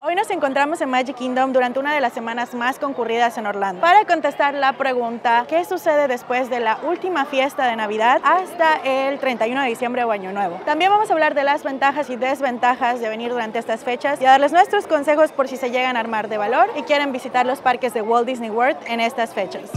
Hoy nos encontramos en Magic Kingdom durante una de las semanas más concurridas en Orlando para contestar la pregunta ¿qué sucede después de la última fiesta de Navidad hasta el 31 de diciembre o Año Nuevo? También vamos a hablar de las ventajas y desventajas de venir durante estas fechas y a darles nuestros consejos por si se llegan a armar de valor y quieren visitar los parques de Walt Disney World en estas fechas.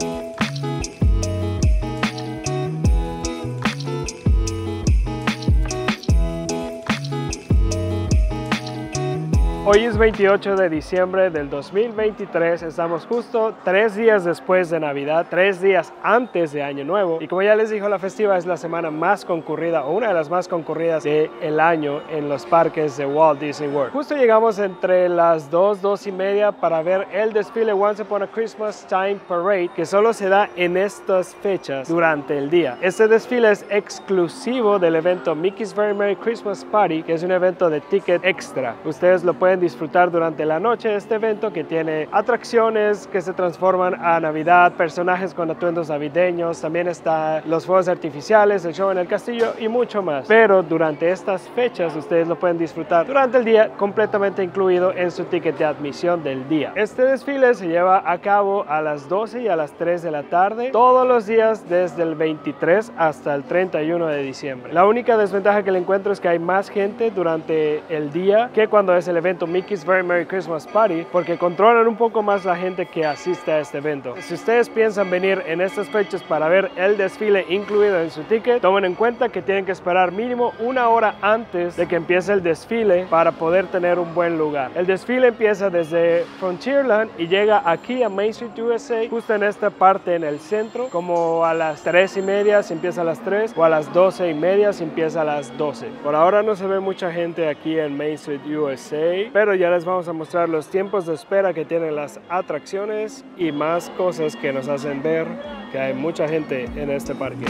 Hoy es 28 de diciembre del 2023, estamos justo 3 días después de Navidad, 3 días antes de Año Nuevo y como ya les dijo, la festiva es la semana más concurrida o una de las más concurridas del año en los parques de Walt Disney World. Justo llegamos entre las 2 y media para ver el desfile Once Upon a Christmas Time Parade que solo se da en estas fechas durante el día. Este desfile es exclusivo del evento Mickey's Very Merry Christmas Party, que es un evento de ticket extra. Ustedes lo pueden disfrutar durante la noche de este evento que tiene atracciones que se transforman a Navidad, personajes con atuendos navideños, también están los fuegos artificiales, el show en el castillo y mucho más. Pero durante estas fechas ustedes lo pueden disfrutar durante el día completamente incluido en su ticket de admisión del día. Este desfile se lleva a cabo a las 12 y a las 3 de la tarde todos los días desde el 23 hasta el 31 de diciembre. La única desventaja que le encuentro es que hay más gente durante el día que cuando es el evento Mickey's Very Merry Christmas Party, porque controlan un poco más la gente que asiste a este evento. Si ustedes piensan venir en estas fechas para ver el desfile incluido en su ticket, tomen en cuenta que tienen que esperar mínimo 1 hora antes de que empiece el desfile para poder tener un buen lugar. El desfile empieza desde Frontierland y llega aquí a Main Street USA, justo en esta parte en el centro, como a las 3 y media se empieza a las 3 o a las 12 y media se empieza a las 12. Por ahora no se ve mucha gente aquí en Main Street USA, pero ya les vamos a mostrar los tiempos de espera que tienen las atracciones y más cosas que nos hacen ver que hay mucha gente en este parque.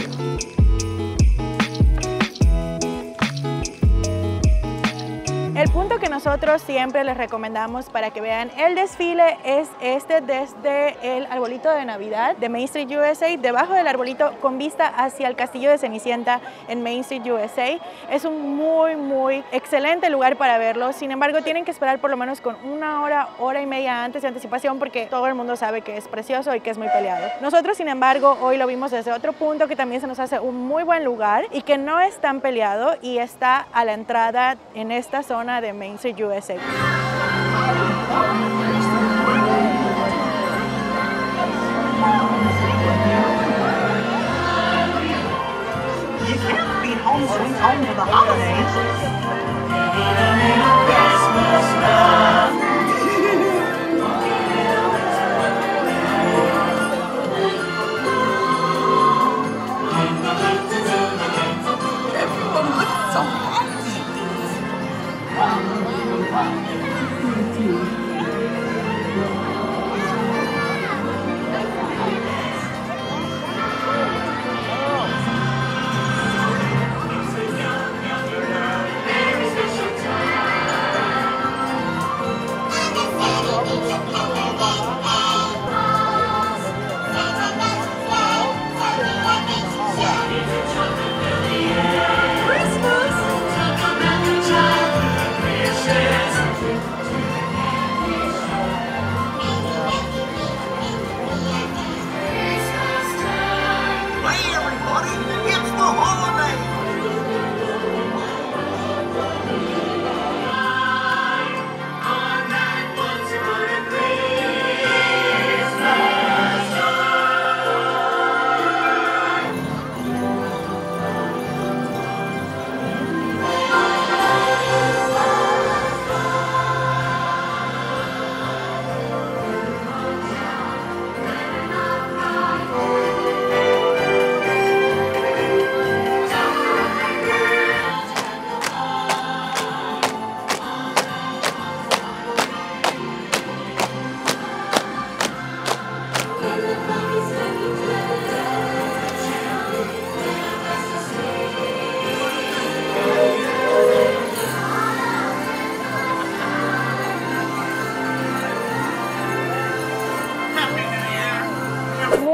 El punto que nosotros siempre les recomendamos para que vean el desfile es este desde el arbolito de Navidad de Main Street USA, debajo del arbolito con vista hacia el castillo de Cenicienta en Main Street USA. Es un muy excelente lugar para verlo, sin embargo tienen que esperar por lo menos con 1 hora y media antes de anticipación porque todo el mundo sabe que es precioso y que es muy peleado. Nosotros sin embargo hoy lo vimos desde otro punto que también se nos hace un muy buen lugar y que no es tan peleado y está a la entrada en esta zona de Main Street USA. You can't beat home sweet home for the holidays. Everyone looks so happy.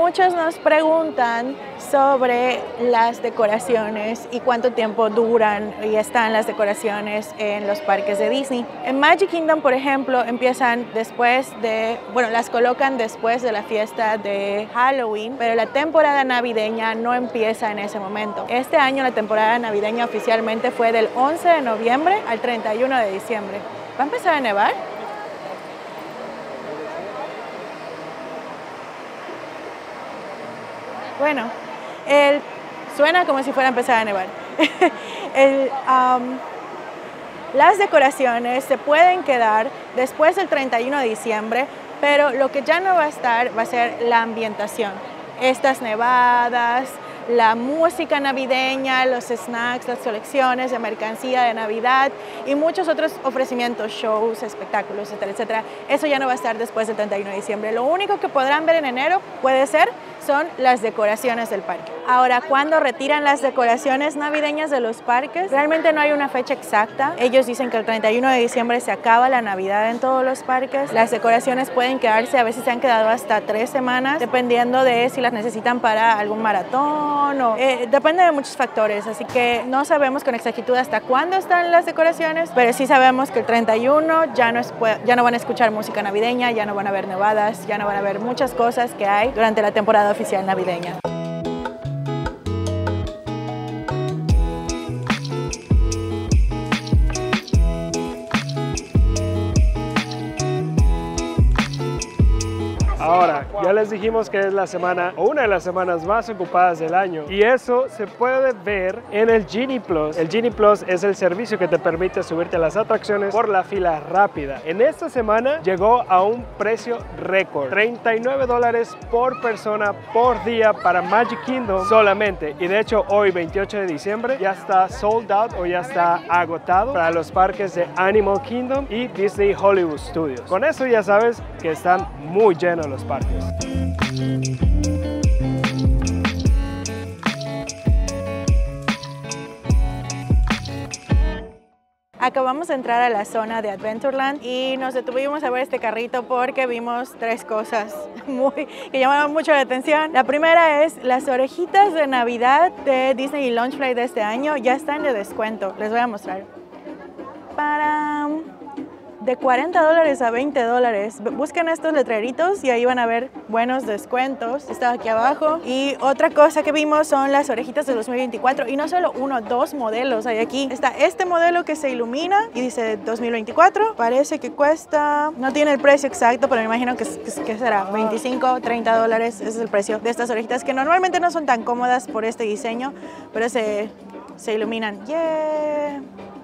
Muchos nos preguntan sobre las decoraciones y cuánto tiempo duran y están las decoraciones en los parques de Disney. En Magic Kingdom, por ejemplo, empiezan después de, bueno, las colocan después de la fiesta de Halloween, pero la temporada navideña no empieza en ese momento. Este año la temporada navideña oficialmente fue del 11 de noviembre al 31 de diciembre. ¿Va a empezar a nevar? Bueno, suena como si fuera a empezar a nevar. Las decoraciones se pueden quedar después del 31 de diciembre, pero lo que ya no va a estar va a ser la ambientación. Estas nevadas, la música navideña, los snacks, las colecciones de mercancía de Navidad y muchos otros ofrecimientos, shows, espectáculos, etcétera, etcétera. Eso ya no va a estar después del 31 de diciembre. Lo único que podrán ver en enero puede ser son las decoraciones del parque. Ahora, ¿cuándo retiran las decoraciones navideñas de los parques? Realmente no hay una fecha exacta. Ellos dicen que el 31 de diciembre se acaba la Navidad en todos los parques. Las decoraciones pueden quedarse, a veces se han quedado hasta 3 semanas, dependiendo de si las necesitan para algún maratón o depende de muchos factores. Así que no sabemos con exactitud hasta cuándo están las decoraciones, pero sí sabemos que el 31 ya no van a escuchar música navideña, ya no van a ver nevadas, ya no van a ver muchas cosas que hay durante la temporada oficial navideña. Ahora, ya les dijimos que es la semana o una de las semanas más ocupadas del año y eso se puede ver en el Genie Plus. El Genie Plus es el servicio que te permite subirte a las atracciones por la fila rápida. En esta semana llegó a un precio récord, $39 por persona por día para Magic Kingdom solamente. Y de hecho hoy 28 de diciembre ya está sold out o ya está agotado para los parques de Animal Kingdom y Disney Hollywood Studios. Con eso ya sabes que están muy llenos los parques. Acabamos de entrar a la zona de Adventureland y nos detuvimos a ver este carrito porque vimos 3 cosas que llamaron mucho la atención. La primera es las orejitas de Navidad de Disney Launchfly de este año ya están de descuento. Les voy a mostrar. De $40 a $20. Busquen estos letreritos y ahí van a ver buenos descuentos. Está aquí abajo. Y otra cosa que vimos son las orejitas de 2024. Y no solo uno, 2 modelos hay aquí. Está este modelo que se ilumina y dice 2024. Parece que cuesta, no tiene el precio exacto, pero me imagino que será $25, $30. Ese es el precio de estas orejitas que normalmente no son tan cómodas por este diseño, pero se iluminan. ¡Yeah!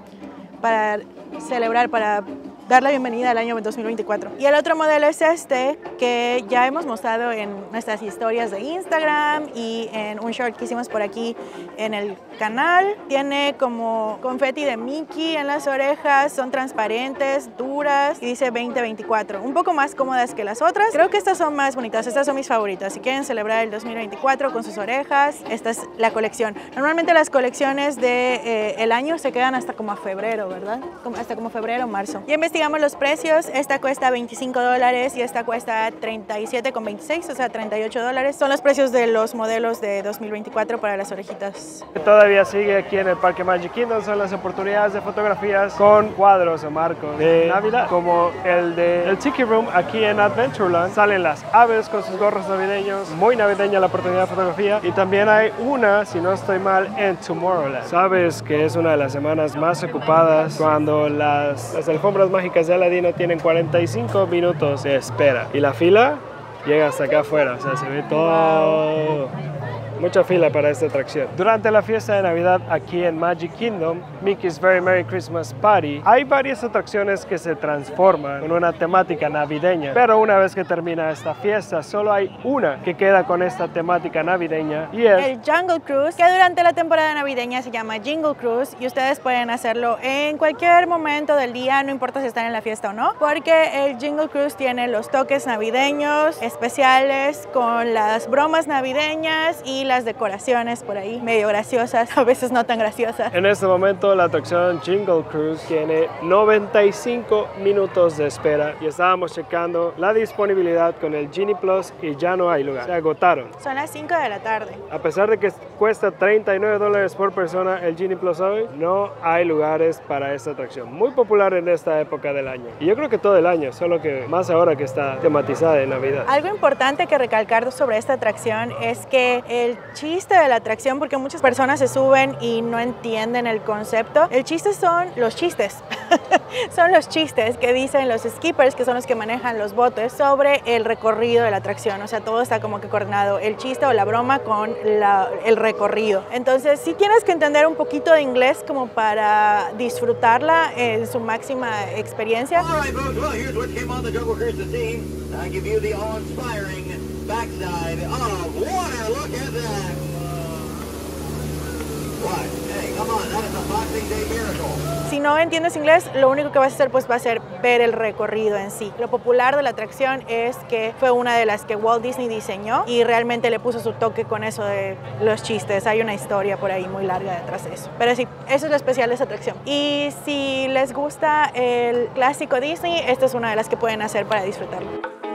Para celebrar, para dar la bienvenida al año 2024. Y el otro modelo es este, que ya hemos mostrado en nuestras historias de Instagram y en un short que hicimos por aquí en el canal. Tiene como confeti de Mickey en las orejas, son transparentes, duras y dice 2024. Un poco más cómodas que las otras. Creo que estas son más bonitas, estas son mis favoritas. Si quieren celebrar el 2024 con sus orejas, esta es la colección. Normalmente las colecciones de el año se quedan hasta como a febrero, ¿verdad? Hasta como febrero o marzo. Ya investigamos los precios. Esta cuesta $25 y esta cuesta $37,26, o sea $38. Son los precios de los modelos de 2024 para las orejitas. Todavía sigue aquí en el Parque Magic Kingdom son las oportunidades de fotografías con cuadros o marcos de Navidad, como el del Tiki Room aquí en Adventureland. Salen las aves con sus gorros navideños, muy navideña la oportunidad de fotografía. Y también hay una, si no estoy mal, en Tomorrowland. Sabes que es una de las semanas más ocupadas cuando las alfombras mágicas de Aladino tienen 45 minutos de espera y la fila llega hasta acá afuera, o sea, se ve todo. Mucha fila para esta atracción. Durante la fiesta de Navidad aquí en Magic Kingdom, Mickey's Very Merry Christmas Party, hay varias atracciones que se transforman con una temática navideña, pero una vez que termina esta fiesta, solo hay una que queda con esta temática navideña y es el Jungle Cruise, que durante la temporada navideña se llama Jingle Cruise y ustedes pueden hacerlo en cualquier momento del día, no importa si están en la fiesta o no, porque el Jingle Cruise tiene los toques navideños especiales con las bromas navideñas y las decoraciones por ahí, medio graciosas, a veces no tan graciosas. En este momento la atracción Jingle Cruise tiene 95 minutos de espera y estábamos checando la disponibilidad con el Genie Plus y ya no hay lugar. Se agotaron. Son las 5 de la tarde. A pesar de que cuesta $39 por persona el Genie Plus hoy, no hay lugares para esta atracción. Muy popular en esta época del año. Y yo creo que todo el año, solo que más ahora que está tematizada en Navidad. Algo importante que recalcar sobre esta atracción es que el chiste de la atracción, porque muchas personas se suben y no entienden el concepto, el chiste son los chistes. Son los chistes que dicen los skippers, que son los que manejan los botes, sobre el recorrido de la atracción. O sea, todo está como que coordinado, el chiste o la broma con el recorrido. Entonces, sí tienes que entender un poquito de inglés como para disfrutarla en su máxima experiencia. All right, folks, well, here's what came on the Jungle Cruise this evening. I give you the awe-inspiring backside of water. Look at that. What? Hey, come on, that is a Boxing Day miracle. Si no entiendes inglés, lo único que vas a hacer pues va a ser ver el recorrido en sí. Lo popular de la atracción es que fue una de las que Walt Disney diseñó y realmente le puso su toque con eso de los chistes. Hay una historia por ahí muy larga detrás de eso. Pero sí, eso es lo especial de esa atracción. Y si les gusta el clásico Disney, esta es una de las que pueden hacer para disfrutarlo.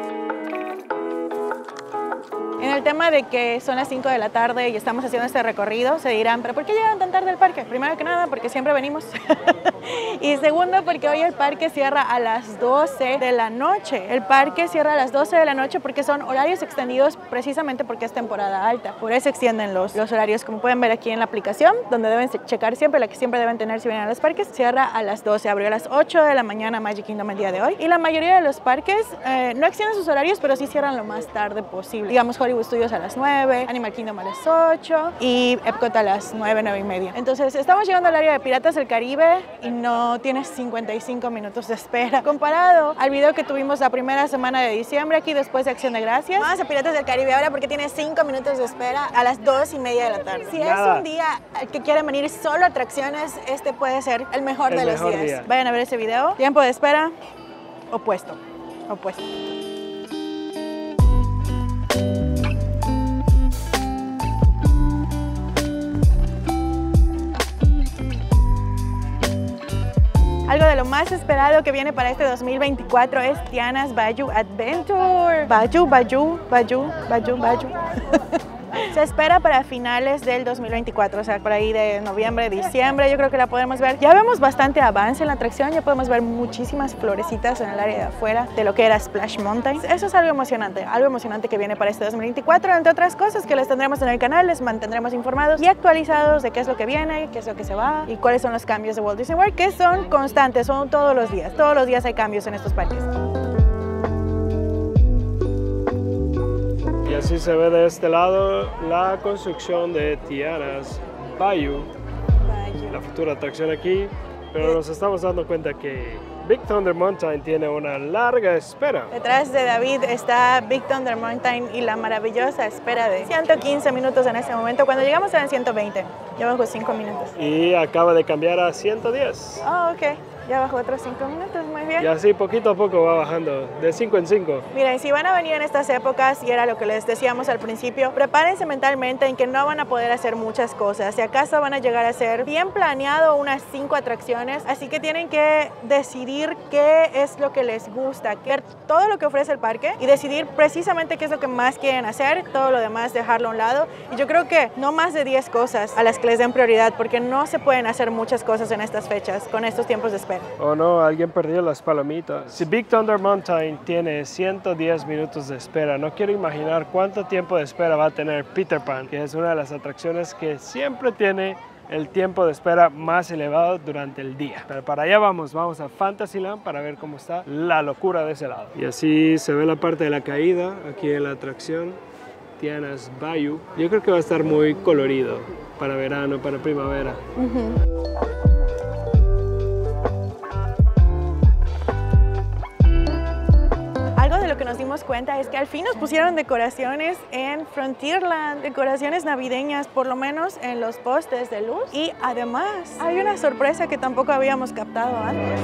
En el tema de que son las 5 de la tarde y estamos haciendo este recorrido, se dirán, ¿pero por qué llegan tan tarde al parque? Primero que nada, porque siempre venimos. Y segundo, porque hoy el parque cierra a las 12 de la noche. El parque cierra a las 12 de la noche porque son horarios extendidos precisamente porque es temporada alta. Por eso extienden los horarios, como pueden ver aquí en la aplicación, donde deben checar siempre, la que siempre deben tener si vienen a los parques. Cierra a las 12, abrió a las 8 de la mañana Magic Kingdom el día de hoy. Y la mayoría de los parques no extienden sus horarios, pero sí cierran lo más tarde posible. Digamos, Hollywood Studios a las 9, Animal Kingdom a las 8 y Epcot a las 9, 9 y media. Entonces estamos llegando al área de Piratas del Caribe y no tienes 55 minutos de espera. Comparado al video que tuvimos la primera semana de diciembre aquí después de Acción de Gracias. Vamos a Piratas del Caribe ahora porque tiene 5 minutos de espera a las 2 y media de la tarde. Si es un día que quieren venir solo a atracciones, este puede ser el mejor de los días. Vayan a ver ese video. Tiempo de espera opuesto. Algo de lo más esperado que viene para este 2024 es Tiana's Bayou Adventure. Bayou. Se espera para finales del 2024, o sea, por ahí de noviembre, diciembre, yo creo que la podemos ver. Ya vemos bastante avance en la atracción, ya podemos ver muchísimas florecitas en el área de afuera de lo que era Splash Mountain. Eso es algo emocionante que viene para este 2024, entre otras cosas que les tendremos en el canal, les mantendremos informados y actualizados de qué es lo que viene, qué es lo que se va y cuáles son los cambios de Walt Disney World, que son constantes, son todos los días hay cambios en estos parques. Y así se ve de este lado la construcción de Tiana's Bayou, la futura atracción aquí, pero nos estamos dando cuenta que Big Thunder Mountain tiene una larga espera. Detrás de David está Big Thunder Mountain y la maravillosa espera de 115 minutos en este momento. Cuando llegamos eran 120, ya bajó 5 minutos. Y acaba de cambiar a 110. Oh, ok. Ya bajó otros 5 minutos, muy bien. Y así poquito a poco va bajando, de 5 en 5. Miren, si van a venir en estas épocas, y era lo que les decíamos al principio, prepárense mentalmente en que no van a poder hacer muchas cosas. Si acaso van a llegar a hacer bien planeado unas 5 atracciones, así que tienen que decidir qué es lo que les gusta, ver todo lo que ofrece el parque y decidir precisamente qué es lo que más quieren hacer, todo lo demás dejarlo a un lado. Y yo creo que no más de 10 cosas a las que les den prioridad, porque no se pueden hacer muchas cosas en estas fechas, con estos tiempos de espera. Oh no, alguien perdió las palomitas. Si Big Thunder Mountain tiene 110 minutos de espera, no quiero imaginar cuánto tiempo de espera va a tener Peter Pan, que es una de las atracciones que siempre tiene el tiempo de espera más elevado durante el día. Pero para allá vamos a Fantasyland para ver cómo está la locura de ese lado. Y así se ve la parte de la caída aquí en la atracción Tiana's Bayou. Yo creo que va a estar muy colorido para verano, para primavera. De lo que nos dimos cuenta es que al fin nos pusieron decoraciones en Frontierland, decoraciones navideñas, por lo menos en los postes de luz. Y además hay una sorpresa que tampoco habíamos captado antes.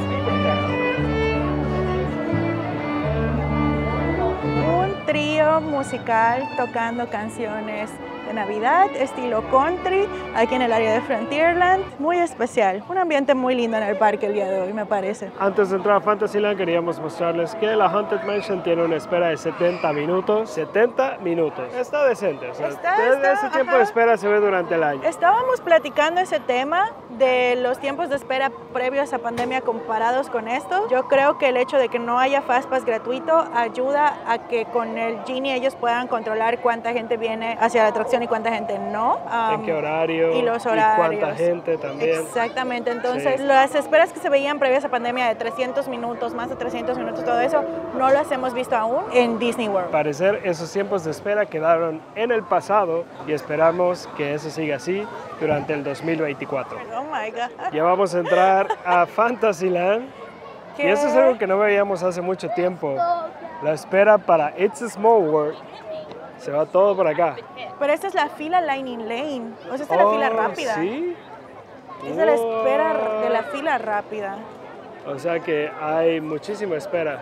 Un trío musical tocando canciones de Navidad, estilo country, aquí en el área de Frontierland. Muy especial, un ambiente muy lindo en el parque el día de hoy, me parece. Antes de entrar a Fantasyland queríamos mostrarles que la Haunted Mansion tiene una espera de 70 minutos. 70 minutos. Está decente. O sea, desde ese tiempo de espera se ve durante el año. Estábamos platicando ese tema de los tiempos de espera previos a pandemia comparados con esto. Yo creo que el hecho de que no haya Fastpass gratuito ayuda a que con el Genie ellos puedan controlar cuánta gente viene hacia la atracción y cuánta gente no. ¿En qué horario? Y los horarios. Y cuánta gente también. Exactamente. Entonces, las esperas que se veían previas a pandemia de 300 minutos, más de 300 minutos, todo eso, no las hemos visto aún en Disney World. Al parecer, esos tiempos de espera quedaron en el pasado y esperamos que eso siga así durante el 2024. Oh my God. Ya vamos a entrar a Fantasyland. ¿Qué? Y eso es algo que no veíamos hace mucho tiempo. La espera para It's a Small World. Se va todo por acá. Pero esta es la fila Lightning Lane. O sea, esta es la fila rápida. ¿Sí? Esta es la espera de la fila rápida. O sea que hay muchísima espera.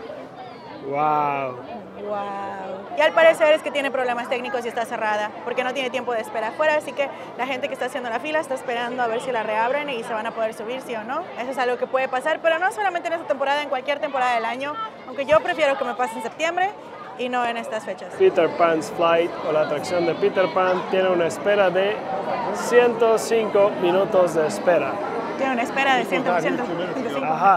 ¡Wow! Wow. Y al parecer es que tiene problemas técnicos y está cerrada porque no tiene tiempo de espera afuera, así que la gente que está haciendo la fila está esperando a ver si la reabren y se van a poder subir, sí o no. Eso es algo que puede pasar, pero no solamente en esta temporada, en cualquier temporada del año, aunque yo prefiero que me pase en septiembre y no en estas fechas. Peter Pan's Flight o la atracción de Peter Pan tiene una espera de 105 minutos de espera. Tiene una espera de 105 Ajá.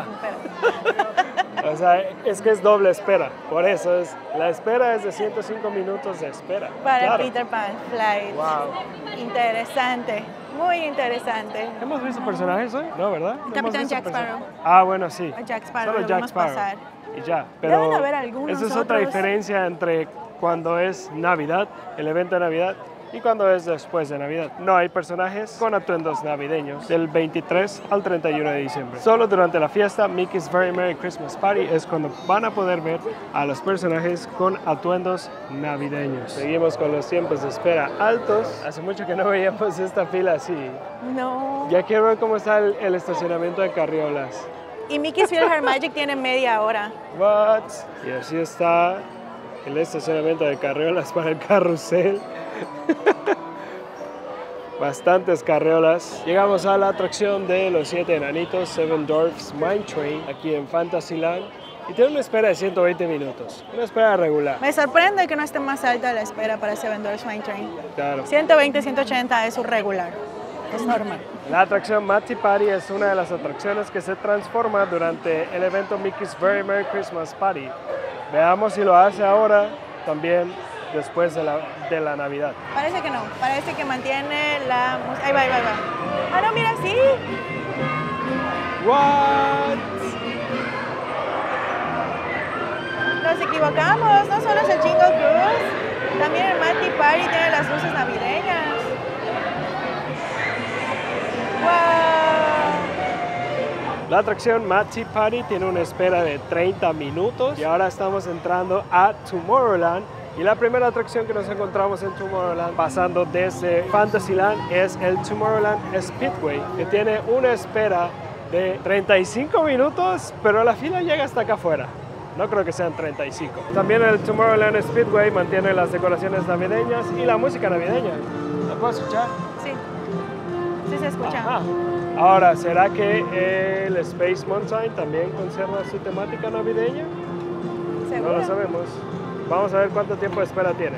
O sea, es que es doble espera, por eso la espera es de 105 minutos de espera. Para Claro. Peter Pan Flight. Wow. Interesante, muy interesante. ¿Hemos visto personajes hoy? No, ¿verdad? ¿No Capitán hemos visto Jack Sparrow. Ah, bueno, sí. A Jack Sparrow Solo lo Jack vimos Sparrow. pasar. Y ya, pero Deben haber algunos esa es otra otros. diferencia entre cuando es Navidad, el evento de Navidad, y cuando es después de Navidad. No hay personajes con atuendos navideños del 23 al 31 de diciembre. Solo durante la fiesta Mickey's Very Merry Christmas Party es cuando van a poder ver a los personajes con atuendos navideños. Seguimos con los tiempos de espera altos. Hace mucho que no veíamos esta fila así. No. Ya quiero ver cómo está el estacionamiento de carriolas. Y Mickey's Philhar Magic tiene media hora. What? Y así está el estacionamiento de carriolas para el carrusel. Bastantes carriolas. Llegamos a la atracción de los 7 enanitos, Seven Dwarfs Mine Train, aquí en Fantasyland. Y tiene una espera de 120 minutos. Una espera regular. Me sorprende que no esté más alta la espera para Seven Dwarfs Mine Train. Claro. 120, 180 es su regular. Es normal. La atracción Matty Party es una de las atracciones que se transforma durante el evento Mickey's Very Merry Christmas Party. Veamos si lo hace ahora también después de la Navidad. Parece que no. Parece que mantiene la música. Ahí va, ahí va, ahí va. Ah, no, mira, sí. What? Nos equivocamos. No solo es el Jingle Cruise. También el Matty Party tiene las luces navideñas. Wow. La atracción Matty Party tiene una espera de 30 minutos y ahora estamos entrando a Tomorrowland. Y la primera atracción que nos encontramos en Tomorrowland, pasando desde Fantasyland, es el Tomorrowland Speedway, que tiene una espera de 35 minutos, pero la fila llega hasta acá afuera. No creo que sean 35. También el Tomorrowland Speedway mantiene las decoraciones navideñas y la música navideña. ¿La puedo escuchar? Sí. Sí se escucha. Ajá. Ahora, ¿será que el Space Mountain también conserva su temática navideña? ¿Seguro? No lo sabemos. Vamos a ver cuánto tiempo de espera tiene.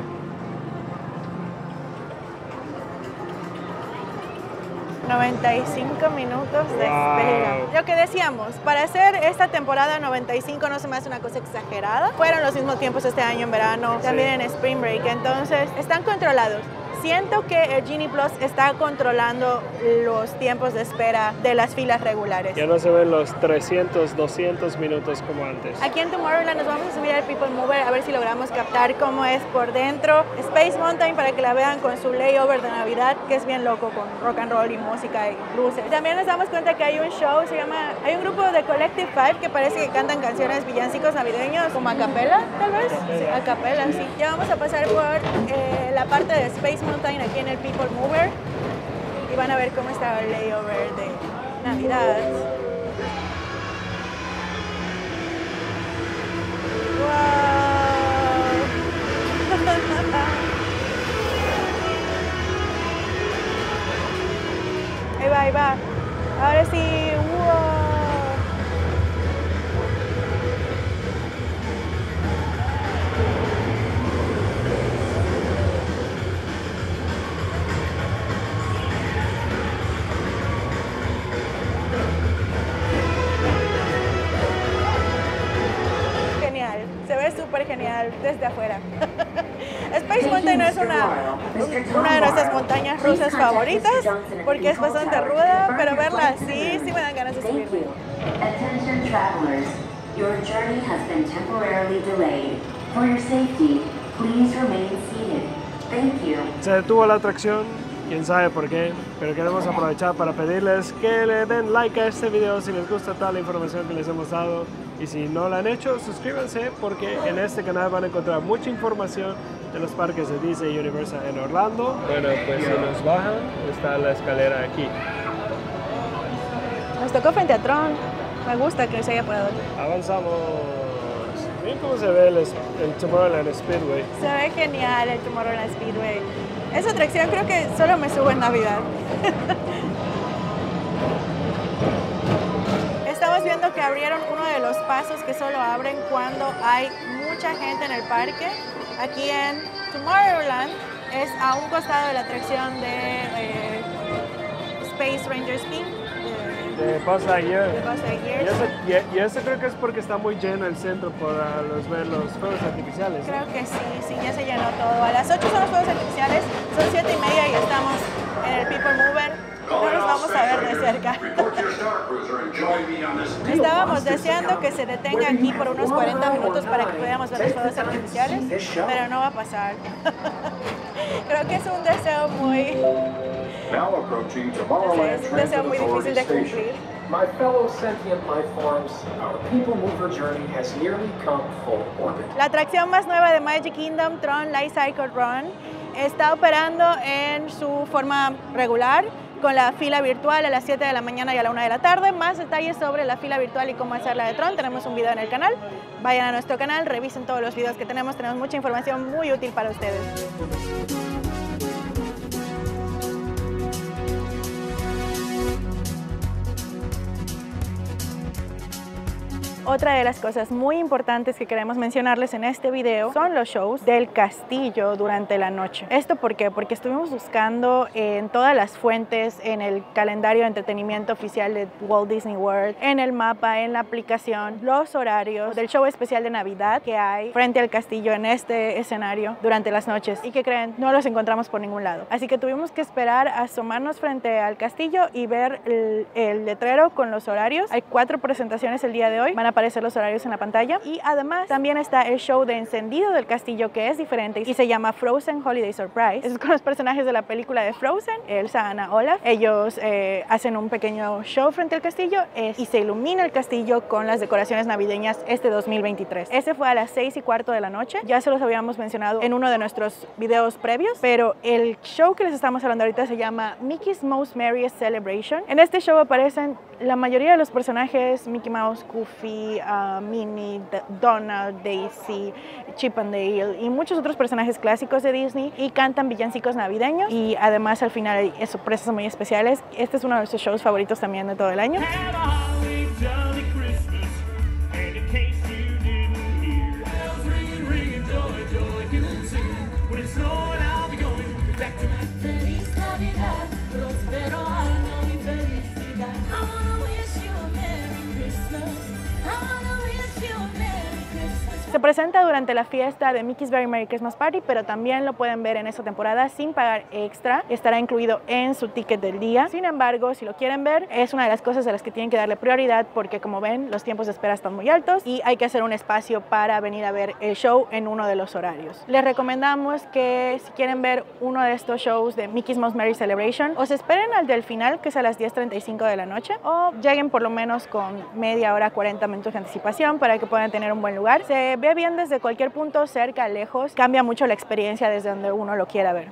95 minutos de Wow. espera. Lo que decíamos, para hacer esta temporada 95 no se me hace una cosa exagerada. Fueron los mismos tiempos este año en verano, también en Spring Break, entonces están controlados. Siento que el Genie Plus está controlando los tiempos de espera de las filas regulares. Ya no se ven los 300, 200 minutos como antes. Aquí en Tomorrowland nos vamos a subir al People Mover a ver si logramos captar cómo es por dentro. Space Mountain para que la vean con su layover de Navidad, que es bien loco con rock and roll y música y luces. También nos damos cuenta que hay un show, hay un grupo de Collective Five que parece que cantan canciones villancicos navideños, como a capela, tal vez. Sí, a capela, sí. Ya vamos a pasar por la parte de Space Mountain aquí en el People Mover y van a ver cómo está el layover de Navidad. ¡Wow! Se ve súper genial desde afuera. Space Mountain es una de nuestras montañas rusas favoritas porque es bastante ruda, pero verla así sí me dan ganas de subirme. Attention travelers, your journey has been temporarily delayed. For your safety, please remain seated. Thank you. Se detuvo la atracción, quién sabe por qué, pero queremos aprovechar para pedirles que le den like a este video si les gusta toda la información que les hemos dado. Y si no lo han hecho, suscríbanse porque en este canal van a encontrar mucha información de los parques de Disney y Universal en Orlando. Bueno, pues si nos bajan, está la escalera aquí. Nos tocó frente a Tron. Me gusta que se haya parado aquí. Avanzamos. Miren cómo se ve el Tomorrowland Speedway. Se ve genial el Tomorrowland Speedway. Esa atracción creo que solo me sube en Navidad. Estamos viendo que abrieron uno de los pasos que solo abren cuando hay mucha gente en el parque. Aquí en Tomorrowland es a un costado de la atracción de Space Ranger Spin. De Buzz Lightyear. De Buzz Lightyear. Y eso creo que es porque está muy lleno el centro para ver los fuegos artificiales. Creo que sí, ya se llenó todo. A las 8 son los fuegos artificiales, son 7:30 y estamos en el People Mover. No nos vamos a ver de cerca. Estábamos deseando que se detenga aquí por unos 40 minutos para que pudiéramos ver los fuegos artificiales, pero no va a pasar. Creo que es un deseo muy... Es un deseo muy difícil de cumplir. My fellow sentient life forms, our People Mover journey has nearly come full orbit. La atracción más nueva de Magic Kingdom, Tron Light Cycle Run, está operando en su forma regular, con la fila virtual a las 7 de la mañana y a la 1 de la tarde. Más detalles sobre la fila virtual y cómo hacerla de Tron, tenemos un video en el canal. Vayan a nuestro canal, revisen todos los videos que tenemos mucha información muy útil para ustedes. Otra de las cosas muy importantes que queremos mencionarles en este video son los shows del castillo durante la noche. ¿Esto por qué? Porque estuvimos buscando en todas las fuentes, en el calendario de entretenimiento oficial de Walt Disney World, en el mapa, en la aplicación, los horarios del show especial de Navidad que hay frente al castillo en este escenario durante las noches. ¿Y qué creen? No los encontramos por ningún lado. Así que tuvimos que esperar a asomarnos frente al castillo y ver el letrero con los horarios. Hay 4 presentaciones el día de hoy. Van a aparecer los horarios en la pantalla y además también está el show de encendido del castillo que es diferente y se llama Frozen Holiday Surprise. Es con los personajes de la película de Frozen, Elsa, Anna, Olaf. Ellos hacen un pequeño show frente al castillo y se ilumina el castillo con las decoraciones navideñas este 2023. Ese fue a las 6:15 de la noche. Ya se los habíamos mencionado en uno de nuestros videos previos, pero el show que les estamos hablando ahorita se llama Mickey's Most Merriest Celebration. En este show aparecen la mayoría de los personajes: Mickey Mouse, Goofy, Minnie, Donald, Daisy, Chip and Dale y muchos otros personajes clásicos de Disney, y cantan villancicos navideños y además al final hay sorpresas muy especiales. Este es uno de nuestros shows favoritos también de todo el año. Se presenta durante la fiesta de Mickey's Very Merry Christmas Party, pero también lo pueden ver en esta temporada sin pagar extra. Estará incluido en su ticket del día. Sin embargo, si lo quieren ver, es una de las cosas a las que tienen que darle prioridad porque, como ven, los tiempos de espera están muy altos y hay que hacer un espacio para venir a ver el show en uno de los horarios. Les recomendamos que si quieren ver uno de estos shows de Mickey's Most Merry Celebration, o se esperen al del final, que es a las 10:35 de la noche, o lleguen por lo menos con media hora, 40 minutos de anticipación para que puedan tener un buen lugar. Se ve bien desde cualquier punto, cerca, lejos. Cambia mucho la experiencia desde donde uno lo quiera ver.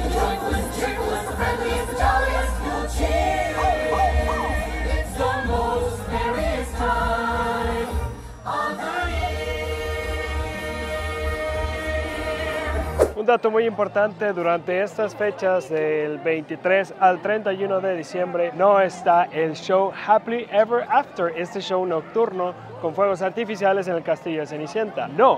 Un dato muy importante: durante estas fechas del 23 al 31 de diciembre no está el show Happily Ever After, este show nocturno con fuegos artificiales en el Castillo de Cenicienta. No,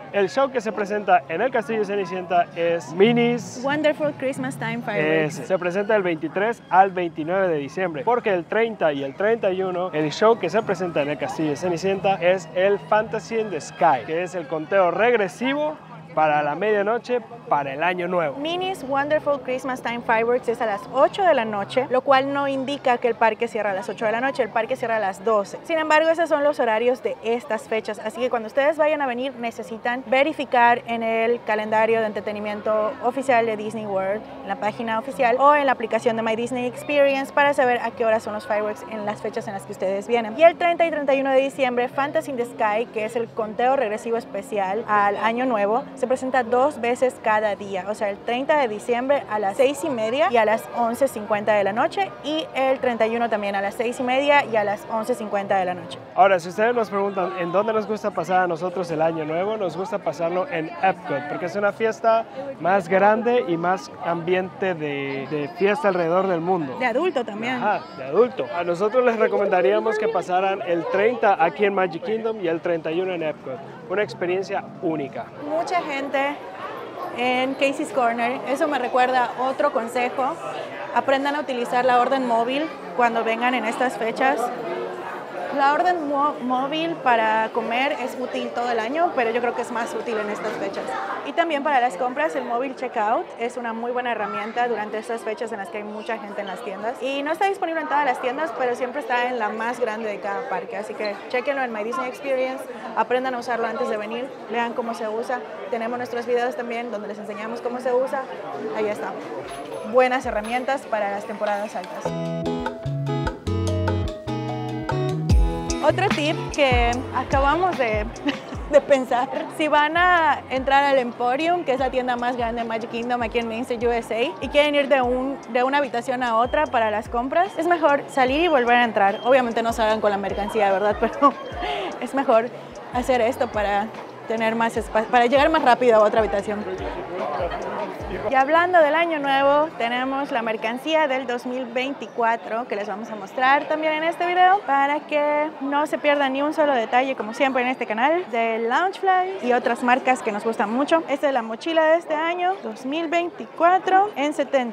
El show que se presenta en el Castillo de Cenicienta es Minnie's Wonderful Christmas Time Fireworks. Se presenta del 23 al 29 de diciembre, porque el 30 y el 31 el show que se presenta en el Castillo de Cenicienta es el Fantasy in the Sky, que es el conteo regresivo para la medianoche para el año nuevo. Minnie's Wonderful Christmas Time Fireworks es a las 8 de la noche, lo cual no indica que el parque cierra a las 8 de la noche, el parque cierra a las 12. Sin embargo, esos son los horarios de estas fechas, así que cuando ustedes vayan a venir necesitan verificar en el calendario de entretenimiento oficial de Disney World, en la página oficial o en la aplicación de My Disney Experience para saber a qué hora son los fireworks en las fechas en las que ustedes vienen. Y el 30 y 31 de diciembre, Fantasy in the Sky, que es el conteo regresivo especial al año nuevo, se presenta 2 veces cada día, o sea, el 30 de diciembre a las 6:30 y a las 11:50 de la noche, y el 31 también a las 6:30 y a las 11:50 de la noche. Ahora, si ustedes nos preguntan en dónde nos gusta pasar a nosotros el año nuevo, nos gusta pasarlo en Epcot, porque es una fiesta más grande y más ambiente de fiesta alrededor del mundo. De adulto también. Ajá, de adulto. A nosotros les recomendaríamos que pasaran el 30 aquí en Magic Kingdom y el 31 en Epcot. Una experiencia única. Mucha gente en Casey's Corner, eso me recuerda otro consejo: aprendan a utilizar la orden móvil cuando vengan en estas fechas. La orden móvil para comer es útil todo el año, pero yo creo que es más útil en estas fechas. Y también para las compras, el móvil checkout es una muy buena herramienta durante estas fechas en las que hay mucha gente en las tiendas. Y no está disponible en todas las tiendas, pero siempre está en la más grande de cada parque. Así que chequenlo en My Disney Experience, aprendan a usarlo antes de venir, lean cómo se usa. Tenemos nuestros videos también donde les enseñamos cómo se usa. Ahí está. Buenas herramientas para las temporadas altas. Otro tip que acabamos de pensar: si van a entrar al Emporium, que es la tienda más grande de Magic Kingdom aquí en Main Street USA, y quieren ir de una habitación a otra para las compras, es mejor salir y volver a entrar. Obviamente no salgan con la mercancía, ¿verdad? Pero es mejor hacer esto para tener más espacio, para llegar más rápido a otra habitación. Y hablando del año nuevo, tenemos la mercancía del 2024 que les vamos a mostrar también en este video para que no se pierdan ni un solo detalle, como siempre en este canal, de Loungefly y otras marcas que nos gustan mucho. Esta es la mochila de este año 2024 en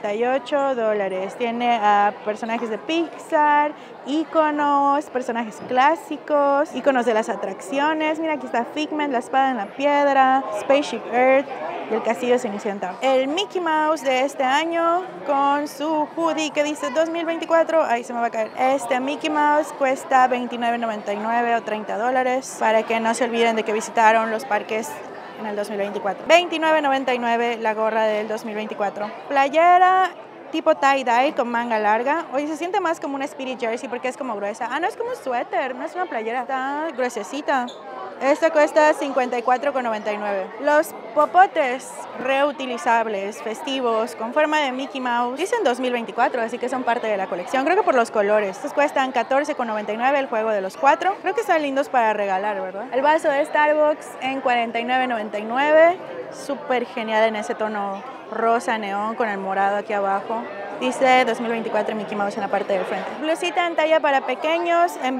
$78. Tiene a personajes de Pixar, iconos, personajes clásicos, iconos de las atracciones. Mira, aquí está Figment, la espada en la piedra, Spaceship Earth y el castillo de Cenicienta. El Mickey Mouse de este año con su hoodie que dice 2024, ahí se me va a caer. Este Mickey Mouse cuesta $29.99 o $30 para que no se olviden de que visitaron los parques en el 2024. $29.99 la gorra del 2024. Playera tipo tie-dye con manga larga. Oye, se siente más como una Spirit Jersey porque es como gruesa. Ah, no, es como un suéter, no es una playera. Está gruesecita. Esta cuesta $54.99. Los popotes reutilizables, festivos, con forma de Mickey Mouse, dicen 2024, así que son parte de la colección. Creo que por los colores. Estos cuestan $14.99, el juego de los 4. Creo que están lindos para regalar, ¿verdad? El vaso de Starbucks en $49.99. Súper genial en ese tono rosa neón con el morado aquí abajo. Dice 2024 Mickey Mouse en la parte del frente. Blusita en talla para pequeños en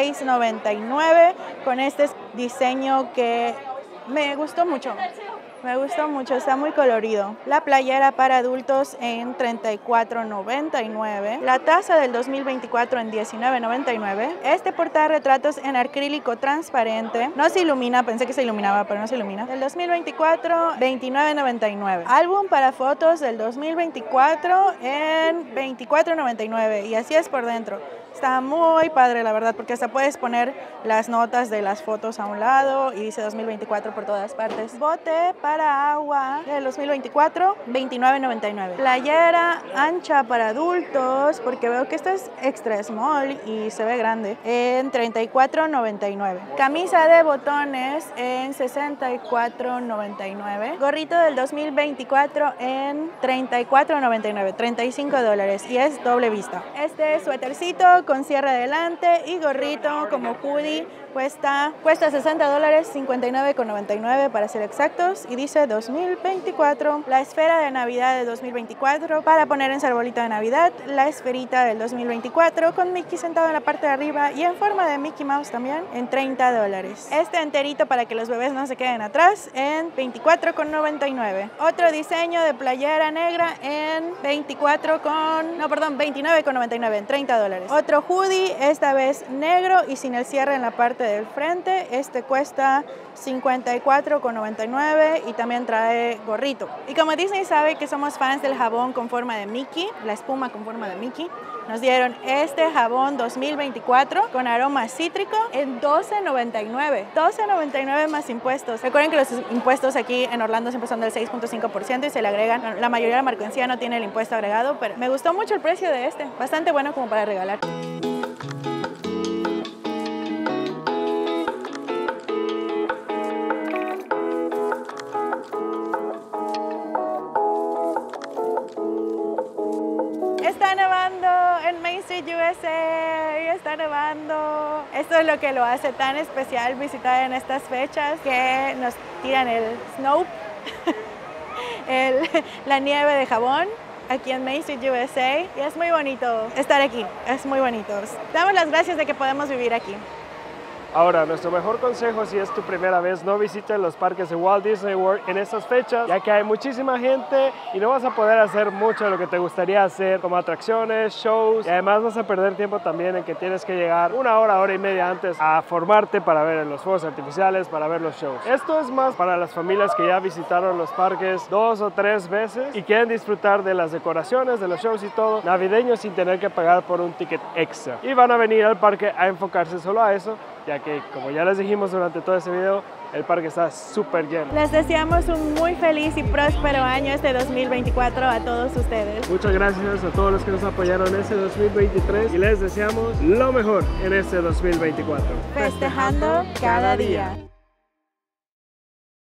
$26.99 con este diseño que me gustó mucho. Me gustó mucho, está muy colorido. La playera para adultos en $34.99. La taza del 2024 en $19.99. Este portarretratos en acrílico transparente. No se ilumina, pensé que se iluminaba, pero no se ilumina. El 2024, $29.99. Álbum para fotos del 2024 en $24.99. Y así es por dentro. Está muy padre, la verdad, porque hasta puedes poner las notas de las fotos a un lado y dice 2024 por todas partes. Bote para agua del 2024, $29.99. Playera ancha para adultos, porque veo que esta es extra small y se ve grande, en $34.99. Camisa de botones en $64.99. Gorrito del 2024 en $34.99, $35 y es doble vista. Este suétercito con cierre adelante y gorrito como hoodie Cuesta $60, 59,99 para ser exactos, y dice 2024. La esfera de Navidad de 2024 para poner en su arbolito de Navidad. La esferita del 2024 con Mickey sentado en la parte de arriba y en forma de Mickey Mouse también en $30. Este enterito para que los bebés no se queden atrás en $24,99. Otro diseño de playera negra en $29,99 en $30. Otro hoodie, esta vez negro y sin el cierre en la parte del frente. Este cuesta $54,99 y también trae gorrito. Y como Disney sabe que somos fans del jabón con forma de Mickey, la espuma con forma de Mickey, nos dieron este jabón 2024 con aroma cítrico en $12,99. $12,99 más impuestos. Recuerden que los impuestos aquí en Orlando siempre son del 6.5% y se le agregan. La mayoría de la mercancía no tiene el impuesto agregado, pero me gustó mucho el precio de este. Bastante bueno como para regalar. Está nevando en Main Street, USA, está nevando. Esto es lo que lo hace tan especial visitar en estas fechas, que nos tiran el snow, la nieve de jabón aquí en Main Street, USA, y es muy bonito estar aquí, es muy bonito. Damos las gracias de que podemos vivir aquí. Ahora, nuestro mejor consejo si es tu primera vez, no visites los parques de Walt Disney World en estas fechas, ya que hay muchísima gente y no vas a poder hacer mucho de lo que te gustaría hacer, como atracciones, shows, y además vas a perder tiempo también en que tienes que llegar una hora y media antes a formarte para ver los fuegos artificiales, para ver los shows. Esto es más para las familias que ya visitaron los parques 2 o 3 veces y quieren disfrutar de las decoraciones, de los shows y todo navideños sin tener que pagar por un ticket extra. Y van a venir al parque a enfocarse solo a eso, ya que, como ya les dijimos durante todo este video, el parque está súper lleno. Les deseamos un muy feliz y próspero año este 2024 a todos ustedes. Muchas gracias a todos los que nos apoyaron en este 2023 y les deseamos lo mejor en este 2024. Festejando cada día.